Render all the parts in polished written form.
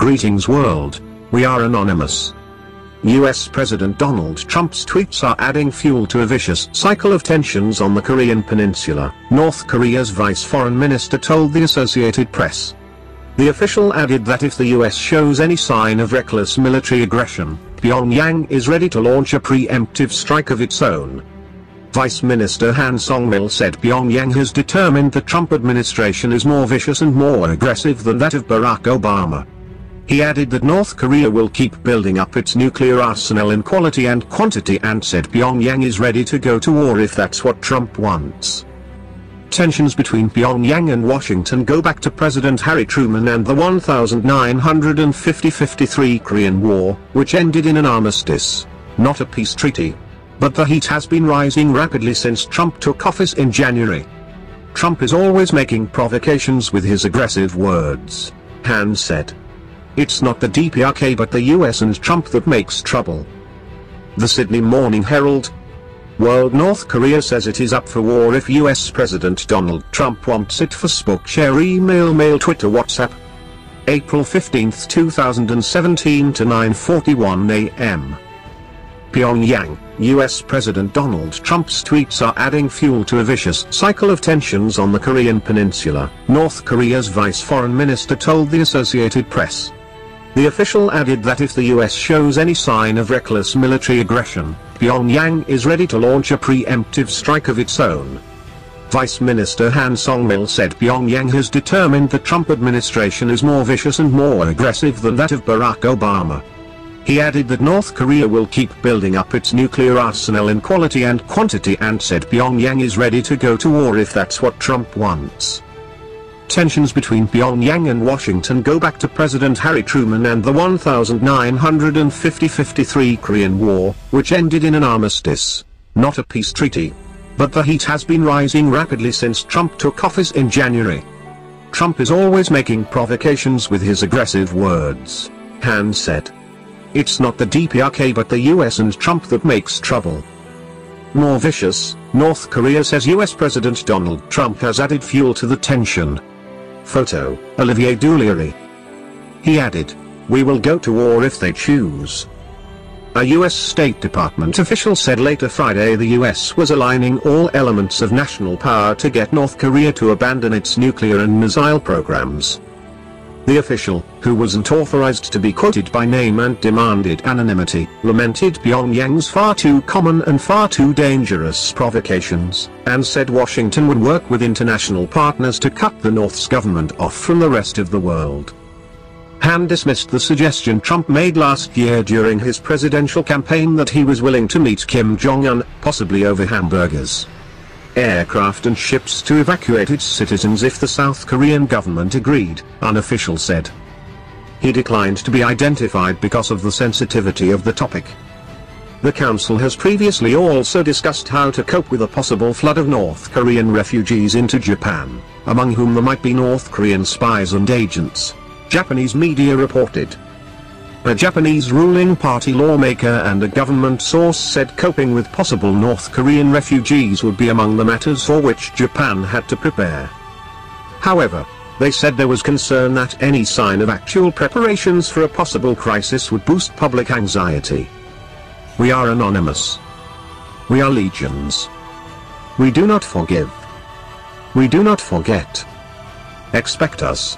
Greetings world, we are anonymous. US President Donald Trump's tweets are adding fuel to a vicious cycle of tensions on the Korean peninsula, North Korea's vice foreign minister told the Associated Press. The official added that if the US shows any sign of reckless military aggression, Pyongyang is ready to launch a preemptive strike of its own. Vice Minister Han Song-mil said Pyongyang has determined the Trump administration is more vicious and more aggressive than that of Barack Obama. He added that North Korea will keep building up its nuclear arsenal in quality and quantity and said Pyongyang is ready to go to war if that's what Trump wants. Tensions between Pyongyang and Washington go back to President Harry Truman and the 1950-53 Korean War, which ended in an armistice, not a peace treaty. But the heat has been rising rapidly since Trump took office in January. Trump is always making provocations with his aggressive words, Han said. It's not the DPRK but the US and Trump that makes trouble. The Sydney Morning Herald. World North Korea says it is up for war if US President Donald Trump wants it. Facebook share email mail Twitter WhatsApp. April 15, 2017 to 9:41 a.m. Pyongyang, US President Donald Trump's tweets are adding fuel to a vicious cycle of tensions on the Korean peninsula, North Korea's vice foreign minister told the Associated Press. The official added that if the US shows any sign of reckless military aggression, Pyongyang is ready to launch a preemptive strike of its own. Vice Minister Han Song-mil said Pyongyang has determined the Trump administration is more vicious and more aggressive than that of Barack Obama. He added that North Korea will keep building up its nuclear arsenal in quality and quantity and said Pyongyang is ready to go to war if that's what Trump wants. Tensions between Pyongyang and Washington go back to President Harry Truman and the 1950-53 Korean War, which ended in an armistice, not a peace treaty. But the heat has been rising rapidly since Trump took office in January. Trump is always making provocations with his aggressive words, Han said. It's not the DPRK but the US and Trump that makes trouble. More vicious, North Korea says US President Donald Trump has added fuel to the tension. Photo, Olivier Dulery. He added, "We will go to war if they choose." A US State Department official said later Friday the US was aligning all elements of national power to get North Korea to abandon its nuclear and missile programs. The official, who wasn't authorized to be quoted by name and demanded anonymity, lamented Pyongyang's far too common and far too dangerous provocations, and said Washington would work with international partners to cut the North's government off from the rest of the world. Han dismissed the suggestion Trump made last year during his presidential campaign that he was willing to meet Kim Jong-un, possibly over hamburgers. Aircraft and ships to evacuate its citizens if the South Korean government agreed, an official said. He declined to be identified because of the sensitivity of the topic. The council has previously also discussed how to cope with a possible flood of North Korean refugees into Japan, among whom there might be North Korean spies and agents, Japanese media reported. A Japanese ruling party lawmaker and a government source said coping with possible North Korean refugees would be among the matters for which Japan had to prepare. However, they said there was concern that any sign of actual preparations for a possible crisis would boost public anxiety. We are anonymous. We are legions. We do not forgive. We do not forget. Expect us.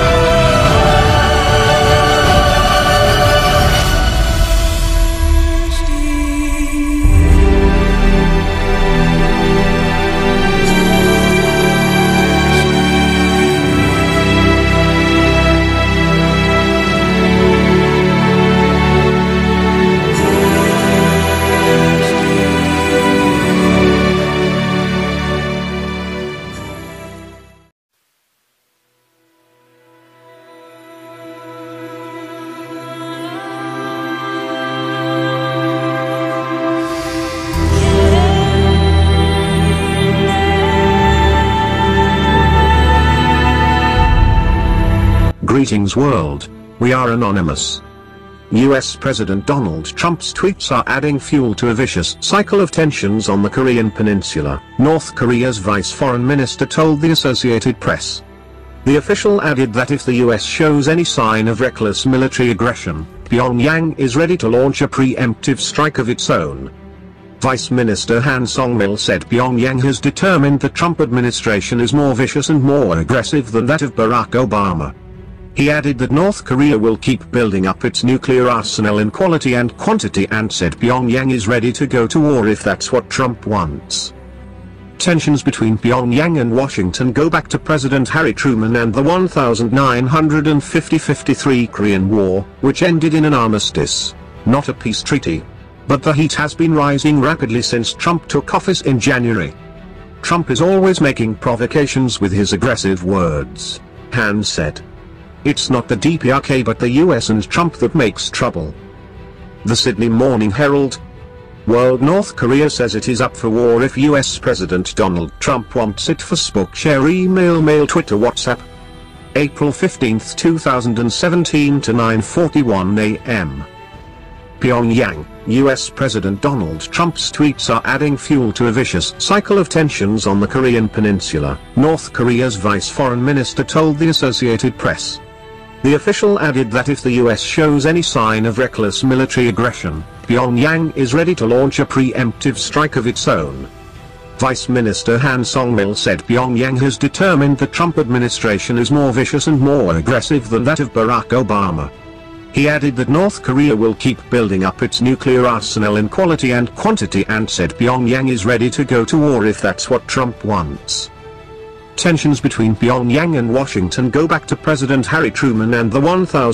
Greetings world, we are anonymous. US President Donald Trump's tweets are adding fuel to a vicious cycle of tensions on the Korean peninsula, North Korea's vice foreign minister told the Associated Press. The official added that if the US shows any sign of reckless military aggression, Pyongyang is ready to launch a preemptive strike of its own. Vice Minister Han Song-mil said Pyongyang has determined the Trump administration is more vicious and more aggressive than that of Barack Obama. He added that North Korea will keep building up its nuclear arsenal in quality and quantity and said Pyongyang is ready to go to war if that's what Trump wants. Tensions between Pyongyang and Washington go back to President Harry Truman and the 1953 Korean War, which ended in an armistice, not a peace treaty. But the heat has been rising rapidly since Trump took office in January. Trump is always making provocations with his aggressive words, Han said. It's not the DPRK but the US and Trump that makes trouble. The Sydney Morning Herald. World North Korea says it is up for war if US President Donald Trump wants it. Facebook, share, email, mail, Twitter, WhatsApp. April 15, 2017 to 9:41 a.m. Pyongyang, US President Donald Trump's tweets are adding fuel to a vicious cycle of tensions on the Korean peninsula, North Korea's vice foreign minister told the Associated Press. The official added that if the US shows any sign of reckless military aggression, Pyongyang is ready to launch a preemptive strike of its own. Vice Minister Han Song-mil said Pyongyang has determined the Trump administration is more vicious and more aggressive than that of Barack Obama. He added that North Korea will keep building up its nuclear arsenal in quality and quantity and said Pyongyang is ready to go to war if that's what Trump wants. Tensions between Pyongyang and Washington go back to President Harry Truman and the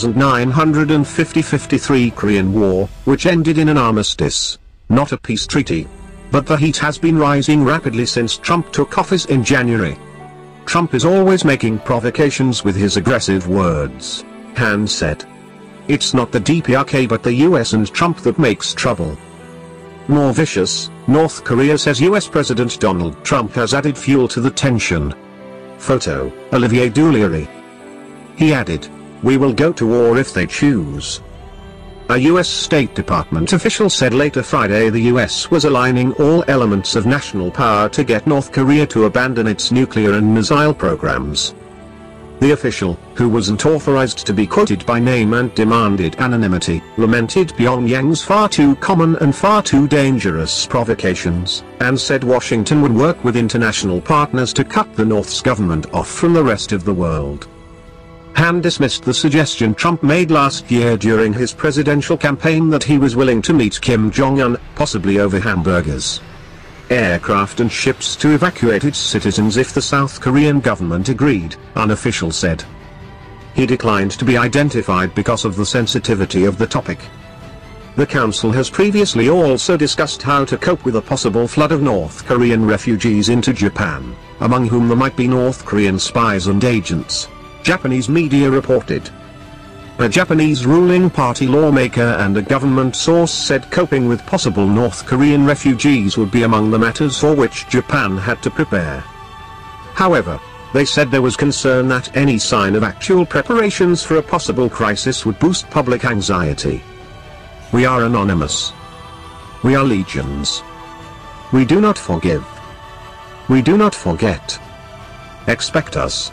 1953 Korean War, which ended in an armistice, not a peace treaty. But the heat has been rising rapidly since Trump took office in January. Trump is always making provocations with his aggressive words, Han said. It's not the DPRK but the US and Trump that makes trouble. More vicious, North Korea says US President Donald Trump has added fuel to the tension. Photo, Olivier Dulieri. He added, "We will go to war if they choose." A US State Department official said later Friday the US was aligning all elements of national power to get North Korea to abandon its nuclear and missile programs. The official, who wasn't authorized to be quoted by name and demanded anonymity, lamented Pyongyang's far too common and far too dangerous provocations, and said Washington would work with international partners to cut the North's government off from the rest of the world. Han dismissed the suggestion Trump made last year during his presidential campaign that he was willing to meet Kim Jong-un, possibly over hamburgers. Aircraft and ships to evacuate its citizens if the South Korean government agreed, an official said. He declined to be identified because of the sensitivity of the topic. The council has previously also discussed how to cope with a possible flood of North Korean refugees into Japan, among whom there might be North Korean spies and agents, Japanese media reported. A Japanese ruling party lawmaker and a government source said coping with possible North Korean refugees would be among the matters for which Japan had to prepare. However, they said there was concern that any sign of actual preparations for a possible crisis would boost public anxiety. We are anonymous. We are legions. We do not forgive. We do not forget. Expect us.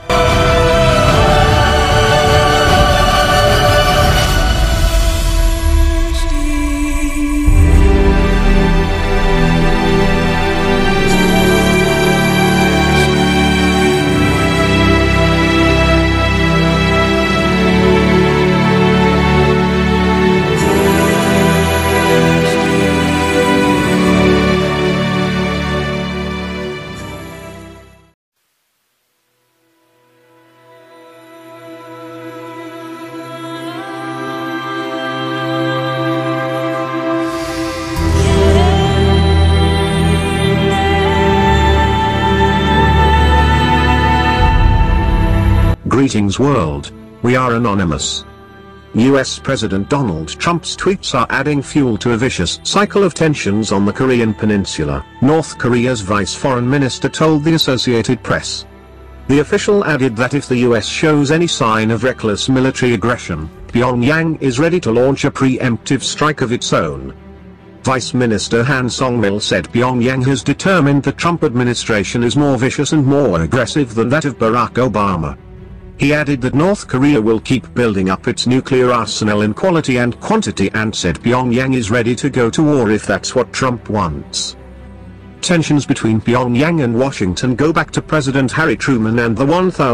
Greetings world, we are anonymous. US President Donald Trump's tweets are adding fuel to a vicious cycle of tensions on the Korean peninsula, North Korea's vice foreign minister told the Associated Press. The official added that if the US shows any sign of reckless military aggression, Pyongyang is ready to launch a preemptive strike of its own. Vice Minister Han Song-mil said Pyongyang has determined the Trump administration is more vicious and more aggressive than that of Barack Obama. He added that North Korea will keep building up its nuclear arsenal in quality and quantity and said Pyongyang is ready to go to war if that's what Trump wants. Tensions between Pyongyang and Washington go back to President Harry Truman and the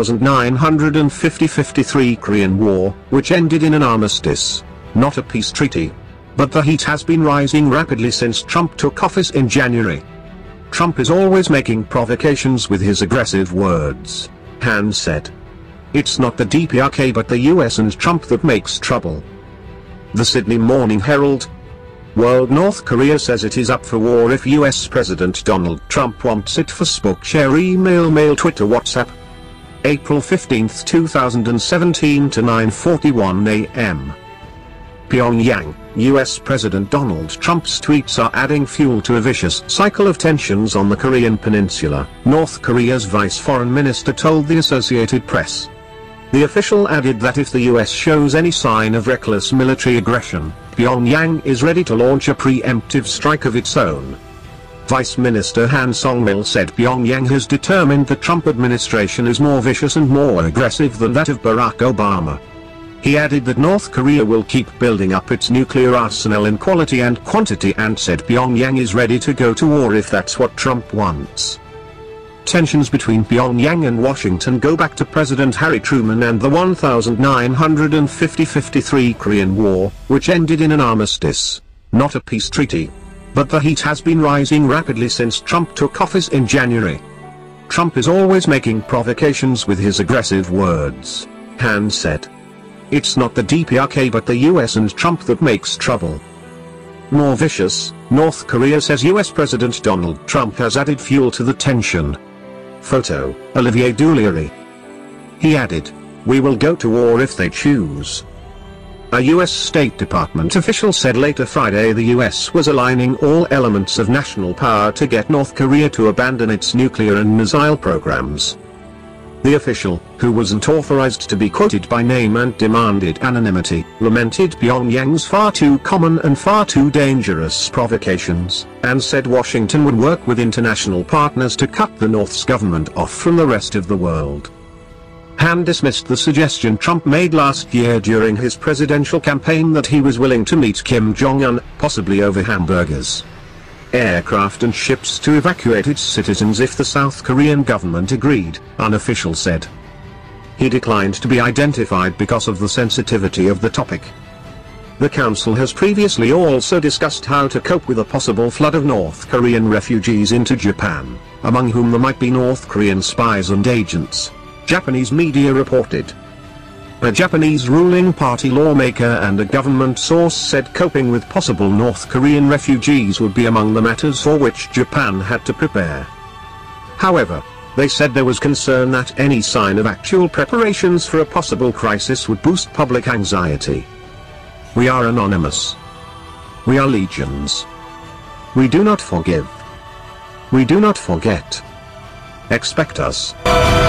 1950-53 Korean War, which ended in an armistice, not a peace treaty. But the heat has been rising rapidly since Trump took office in January. Trump is always making provocations with his aggressive words, Han said. It's not the DPRK but the US and Trump that makes trouble. The Sydney Morning Herald. World North Korea says it is up for war if US President Donald Trump wants it. Facebook share email mail Twitter WhatsApp. April 15, 2017 to 9:41 a.m. Pyongyang, US President Donald Trump's tweets are adding fuel to a vicious cycle of tensions on the Korean peninsula, North Korea's vice foreign minister told the Associated Press. The official added that if the US shows any sign of reckless military aggression, Pyongyang is ready to launch a preemptive strike of its own. Vice Minister Han Song-mil said Pyongyang has determined the Trump administration is more vicious and more aggressive than that of Barack Obama. He added that North Korea will keep building up its nuclear arsenal in quality and quantity and said Pyongyang is ready to go to war if that's what Trump wants. Tensions between Pyongyang and Washington go back to President Harry Truman and the 1950-53 Korean War, which ended in an armistice, not a peace treaty. But the heat has been rising rapidly since Trump took office in January. Trump is always making provocations with his aggressive words, Han said. It's not the DPRK but the US and Trump that makes trouble. More vicious, North Korea says US President Donald Trump has added fuel to the tension. Photo, Olivier Dulery. He added, "We will go to war if they choose." A US State Department official said later Friday the US was aligning all elements of national power to get North Korea to abandon its nuclear and missile programs. The official, who wasn't authorized to be quoted by name and demanded anonymity, lamented Pyongyang's far too common and far too dangerous provocations, and said Washington would work with international partners to cut the North's government off from the rest of the world. Han dismissed the suggestion Trump made last year during his presidential campaign that he was willing to meet Kim Jong-un, possibly over hamburgers. Aircraft and ships to evacuate its citizens if the South Korean government agreed, an official said. He declined to be identified because of the sensitivity of the topic. The council has previously also discussed how to cope with a possible flood of North Korean refugees into Japan, among whom there might be North Korean spies and agents, Japanese media reported. A Japanese ruling party lawmaker and a government source said coping with possible North Korean refugees would be among the matters for which Japan had to prepare. However, they said there was concern that any sign of actual preparations for a possible crisis would boost public anxiety. We are anonymous. We are legions. We do not forgive. We do not forget. Expect us.